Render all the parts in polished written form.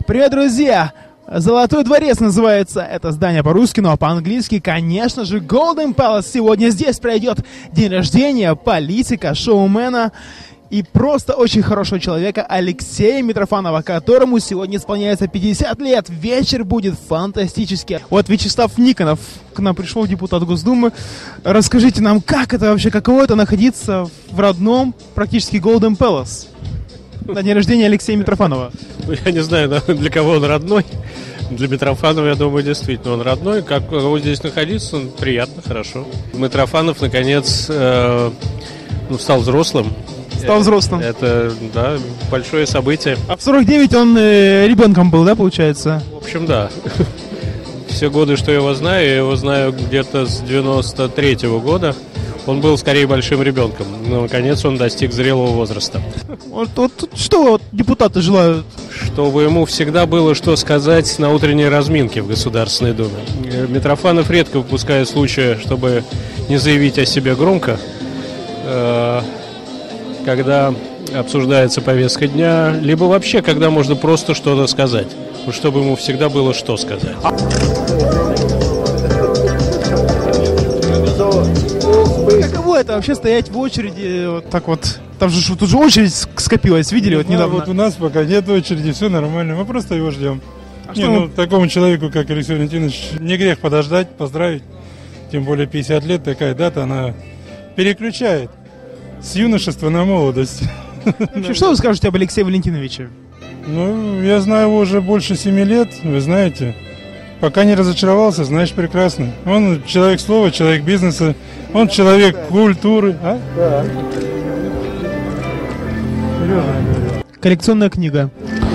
Привет, друзья! Золотой дворец называется это здание по-русски, но по-английски, конечно же, Golden Palace. Сегодня здесь пройдет день рождения политика, шоумена и просто очень хорошего человека Алексея Митрофанова, которому сегодня исполняется 50 лет. Вечер будет фантастический. Вот Вячеслав Никонов к нам пришел, депутат Госдумы. Расскажите нам, как это вообще, каково это находиться в родном практически Golden Palace на день рождения Алексея Митрофанова? Я не знаю, для кого он родной. Для Митрофанова, я думаю, действительно он родной. Как его здесь находиться, приятно, хорошо. Митрофанов, наконец, стал взрослым. Стал взрослым. Это, да, большое событие. А в 49 он ребенком был, да, получается? В общем, да. Все годы, что я его знаю где-то с 93-го года. Он был скорее большим ребенком, но наконец он достиг зрелого возраста. Вот что депутаты желают? Чтобы ему всегда было что сказать на утренней разминке в Государственной Думе. Митрофанов редко выпускает случая, чтобы не заявить о себе громко, когда обсуждается повестка дня, либо вообще, когда можно просто что-то сказать, чтобы ему всегда было что сказать. Каково это вообще стоять в очереди вот так вот? Там же тут же очередь скопилась, видели вот недавно? Вот у нас пока нет очереди, все нормально, мы просто его ждем. Такому человеку, как Алексей Валентинович, не грех подождать, поздравить. Тем более 50 лет, такая дата, она переключает с юношества на молодость. Вообще, что вы скажете об Алексее Валентиновиче? Я знаю его уже больше 7 лет, вы знаете. Пока не разочаровался, знаешь прекрасно. Он человек слова, человек бизнеса, он человек культуры. Да. Коллекционная книга.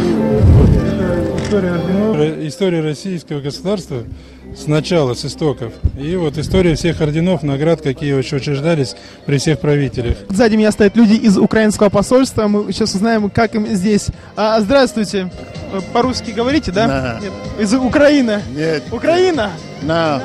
История российского государства с начала, с истоков. И вот история всех орденов, наград, какие еще учреждались при всех правителях. Сзади меня стоят люди из украинского посольства. Мы сейчас узнаем, как им здесь. Здравствуйте. По-русски говорите, да? Да. Нет. Из Украины? Нет. Украина? Да.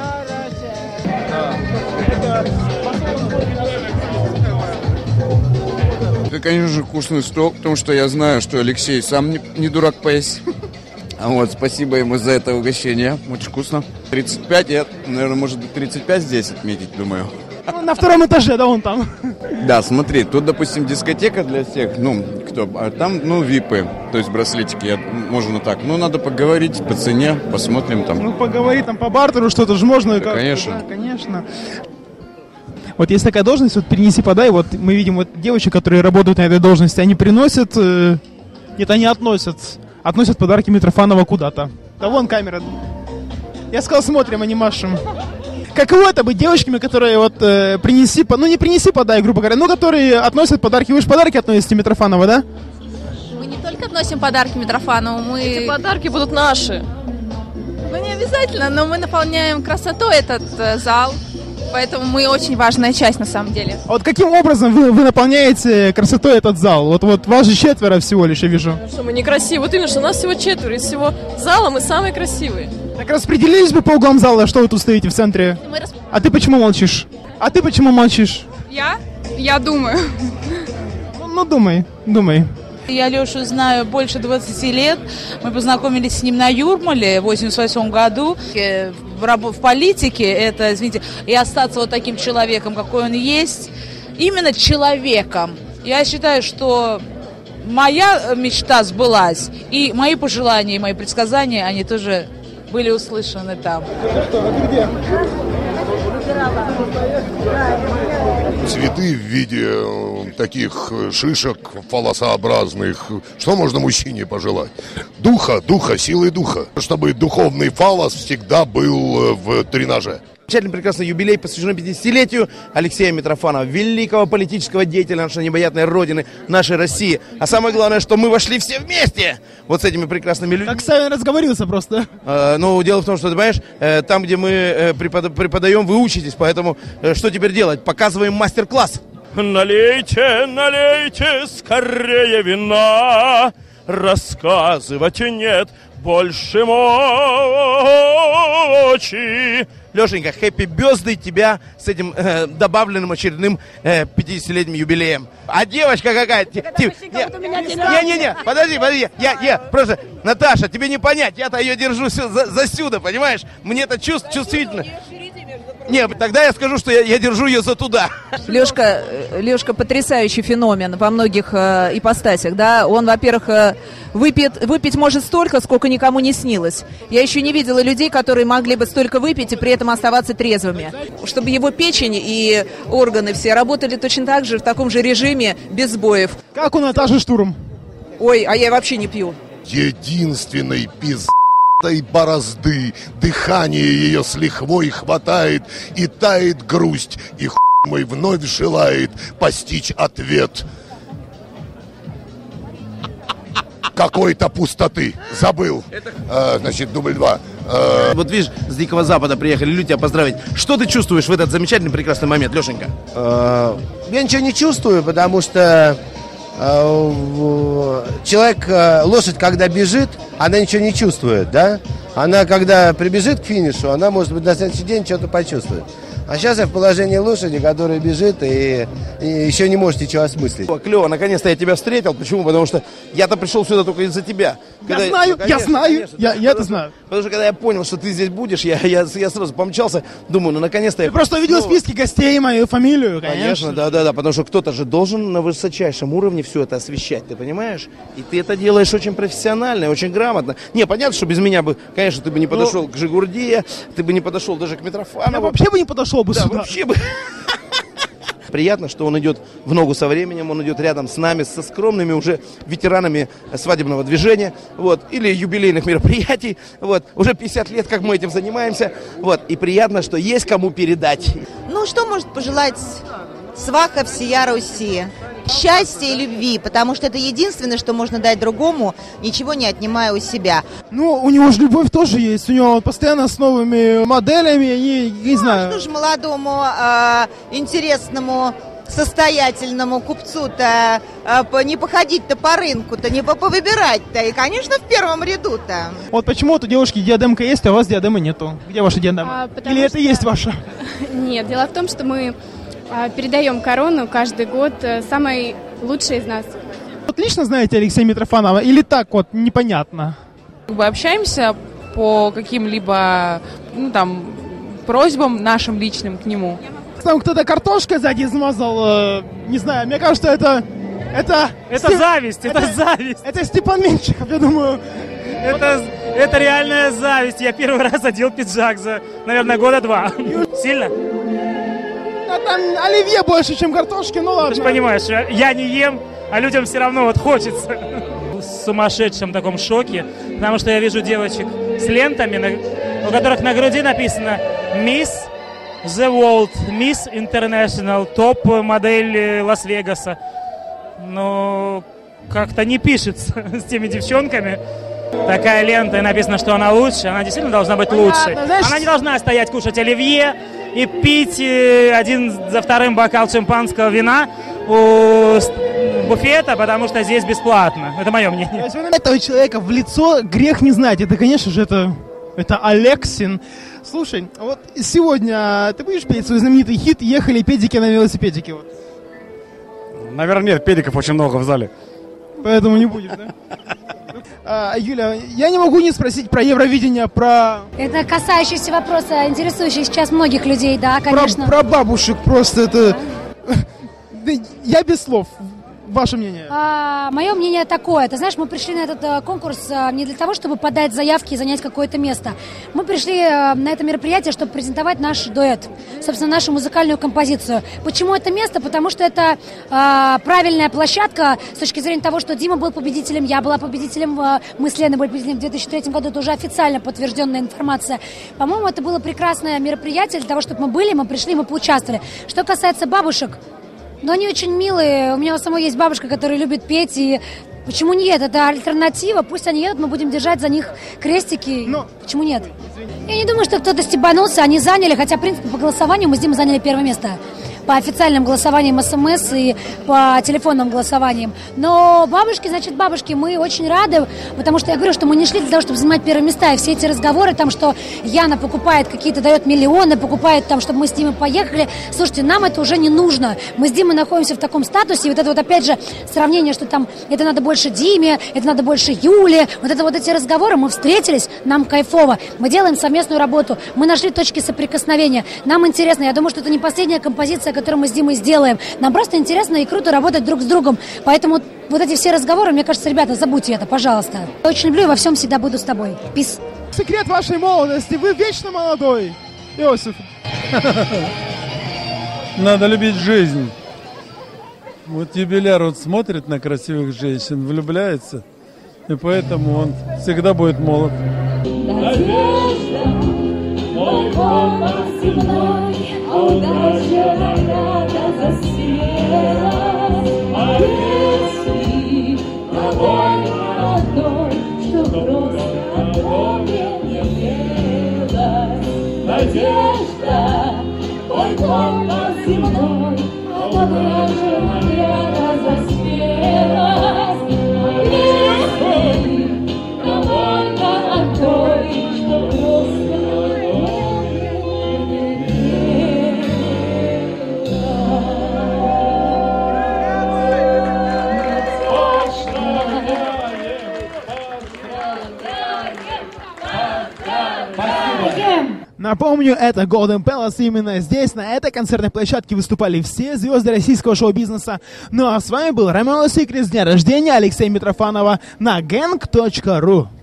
Это, конечно же, вкусный стол, потому что я знаю, что Алексей сам не дурак поесть. Спасибо ему за это угощение. Очень вкусно. 35 лет, наверное, может быть 35 здесь отметить, думаю. На втором этаже, да, вон там. Да, смотри, тут, допустим, дискотека для всех, а там, випы, то есть браслетики, можно так. Надо поговорить по цене, посмотрим там. Поговорить там по бартеру что-то же можно. Да, конечно. Да, конечно. Вот есть такая должность, принеси, подай, вот мы видим девочек, которые работают на этой должности, они приносят, они относят подарки Митрофанова куда-то. Да вон камера. Я сказал, смотрим, а не машем. Каково это быть девочками, которые не принеси, подай, грубо говоря, которые относят подарки. Вы же подарки относите Митрофанова, да? Мы не только относим подарки Митрофанову, Эти подарки будут наши. Не обязательно, но мы наполняем красотой этот зал. Поэтому мы очень важная часть на самом деле. А вот каким образом вы наполняете красотой этот зал? Вот вас же 4 всего лишь, я вижу. Что мы некрасивые. Вот именно, что нас всего 4. Из всего зала мы самые красивые. Так распределились бы по углам зала, что вы тут стоите в центре? А ты почему молчишь? Я думаю. Думай. Я Лешу знаю больше 20 лет. Мы познакомились с ним на Юрмале в 88 году. В политике это, извините, и остаться вот таким человеком, какой он есть, именно человеком. Я считаю, что моя мечта сбылась, и мои пожелания, и мои предсказания, они тоже были услышаны там. Цветы в виде таких шишек фалосообразных. Что можно мужчине пожелать? Духа, силы духа. Чтобы духовный фалос всегда был в тренаже. Замечательный прекрасный юбилей, посвященный 50-летию Алексея Митрофанова, великого политического деятеля нашей необъятной родины, нашей России. А самое главное, что мы вошли все вместе вот с этими прекрасными людьми. Как Савин разговорился просто. Дело в том, что, ты понимаешь, там, где мы преподаем, вы учитесь, поэтому что теперь делать? Показываем мастер-класс. Налейте, налейте скорее вина, рассказывать нет больше мочи. Лешенька, хэппи бёздэй тебя с этим добавленным очередным 50-летним юбилеем. А девочка какая? Не-не-не, подожди, я просто, Наташа, тебе не понять, я-то ее держу засюда, понимаешь? Мне это чувствительно. Нет, тогда я скажу, что я держу ее за туда. Лешка потрясающий феномен во многих ипостасях, да. Он, во-первых, выпить может столько, сколько никому не снилось. Я еще не видела людей, которые могли бы столько выпить и при этом оставаться трезвыми. Чтобы его печень и органы все работали точно так же, в таком же режиме, без сбоев. Как у Наташи Штурм? Ой, а я вообще не пью. Единственной борозды, дыхание ее с лихвой хватает, и тает грусть, и хуй мой вновь желает постичь ответ какой-то пустоты. Забыл. Значит, дубль 2. Вот видишь, с Дикого Запада приехали люди тебя поздравить. Что ты чувствуешь в этот замечательный, прекрасный момент, Лешенька? Я ничего не чувствую, потому что человек, лошадь, когда бежит, она ничего не чувствует, да? Она, когда прибежит к финишу, она, может быть, на следующий день что-то почувствует. А сейчас я в положении лошади, которая бежит и еще не может ничего осмыслить. Клево, наконец-то я тебя встретил. Почему? Потому что я-то пришел сюда только из-за тебя. Я знаю. Я это знаю. Потому что когда я понял, что ты здесь будешь, я сразу помчался. Думаю, ну наконец-то Ты просто увидел в списке гостей мою фамилию, конечно. Да. Потому что кто-то же должен на высочайшем уровне все это освещать, ты понимаешь? И ты это делаешь очень профессионально и очень грамотно. Не, понятно, что без меня бы, конечно, ты бы не подошел к Жигурде, ты бы не подошел даже к Митрофанову. Я вообще бы не подошел бы сюда. Вообще бы. Приятно, что он идет в ногу со временем, он идет рядом с нами, со скромными уже ветеранами свадебного движения, вот, или юбилейных мероприятий, вот, уже 50 лет, как мы этим занимаемся, вот, и приятно, что есть кому передать. Ну, что может пожелать сваха всея Руси? Счастья и любви, потому что это единственное, что можно дать другому, ничего не отнимая у себя. Ну, у него же любовь тоже есть, у него постоянно с новыми моделями, не знаю. Что же молодому, интересному, состоятельному купцу-то не походить-то по рынку-то, не повыбирать-то, и, конечно, в первом ряду-то. Вот почему-то у девушки диадемка есть, а у вас диадемы нету. Где ваша диадема? Или это есть ваша? Нет, дело в том, что мы передаем корону каждый год самой лучшей из нас. Вот лично знаете Алексея Митрофанова или так вот непонятно? Общаемся по каким-либо просьбам нашим личным к нему. Там кто-то картошкой сзади измазал, не знаю, мне кажется, это зависть, это зависть. Это Степан Меньшиков, я думаю. Это реальная зависть. Я первый раз одел пиджак за, наверное, года 2. Сильно? А там оливье больше, чем картошки, ну ладно. Ты же понимаешь, я не ем, а людям все равно вот хочется. В сумасшедшем таком шоке, потому что я вижу девочек с лентами, у которых на груди написано «Miss the World», «Miss International», топ-модель Лас-Вегаса. Но как-то не пишется с теми девчонками. Такая лента, и написано, что она лучше, она действительно должна быть лучшей. Она не должна стоять кушать оливье и пить один за вторым бокал шампанского вина у буфета, потому что здесь бесплатно. Это мое мнение. Этого человека в лицо грех не знать. Это, конечно же, это Алексин. Слушай, вот сегодня ты будешь петь свой знаменитый хит «Ехали педики на велосипедике»? Вот. Наверное, нет, педиков очень много в зале. Поэтому не будет, да? Юля, я не могу не спросить про Евровидение, про... Это касающийся вопроса, интересующий сейчас многих людей, да, конечно. Про бабушек просто это... Я без слов. Ваше мнение? Мое мнение такое. Ты знаешь, мы пришли на этот конкурс не для того, чтобы подать заявки и занять какое-то место. Мы пришли на это мероприятие, чтобы презентовать наш дуэт, собственно, нашу музыкальную композицию. Почему это место? Потому что это правильная площадка с точки зрения того, что Дима был победителем, я была победителем, мы с Леной были победителем в 2003 году. Это уже официально подтвержденная информация. По-моему, это было прекрасное мероприятие для того, чтобы мы были, мы пришли, мы поучаствовали. Что касается бабушек, но они очень милые. У меня у самой есть бабушка, которая любит петь. И почему нет? Это альтернатива. Пусть они едут, мы будем держать за них крестики. Почему нет? Я не думаю, что кто-то стебанулся. Они заняли, хотя, в принципе, по голосованию мы с Димой заняли первое место. по официальным голосованиям СМС и по телефонным голосованиям. Но бабушки, значит, бабушки, мы очень рады, потому что я говорю, что мы не шли для того, чтобы занимать первые места. И все эти разговоры, там, что Яна покупает какие-то, дает миллионы, покупает там, чтобы мы с Димой поехали. Слушайте, нам это уже не нужно. Мы с Димой находимся в таком статусе. И вот это вот опять же сравнение, что там это надо больше Диме, это надо больше Юле. Вот это вот эти разговоры, мы встретились, нам кайфово. Мы делаем совместную работу, мы нашли точки соприкосновения. Нам интересно, я думаю, что это не последняя композиция, которую мы с Димой сделаем. Нам просто интересно и круто работать друг с другом. Поэтому вот эти все разговоры, мне кажется, ребята, забудьте это, пожалуйста. Я очень люблю и во всем всегда буду с тобой. Peace. Секрет вашей молодости, вы вечно молодой, Иосиф. Надо любить жизнь. Вот юбиляр вот смотрит на красивых женщин, влюбляется, и поэтому он всегда будет молод. Надежда, ой, дома земной, обнажена я разоспелась. Если довольна от той, что просто Напомню, это Golden Palace. Именно здесь, на этой концертной площадке, выступали все звезды российского шоу-бизнеса. Ну а с вами был Ромео Сикрет с дня рождения Алексея Митрофанова на gang.ru.